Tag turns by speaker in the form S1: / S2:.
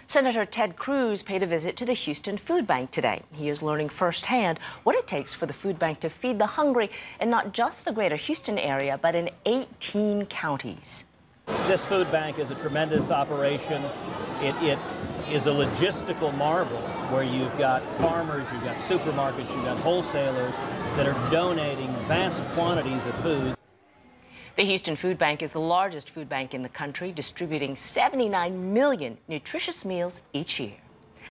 S1: Senator Ted Cruz paid a visit to the Houston Food Bank today. He is learning firsthand what it takes for the food bank to feed the hungry in not just the greater Houston area, but in 18 counties.
S2: This food bank is a tremendous operation. It is a logistical marvel where you've got farmers, you've got supermarkets, you've got wholesalers that are donating vast quantities of food.
S1: The Houston Food Bank is the largest food bank in the country, distributing 79 million nutritious meals each year.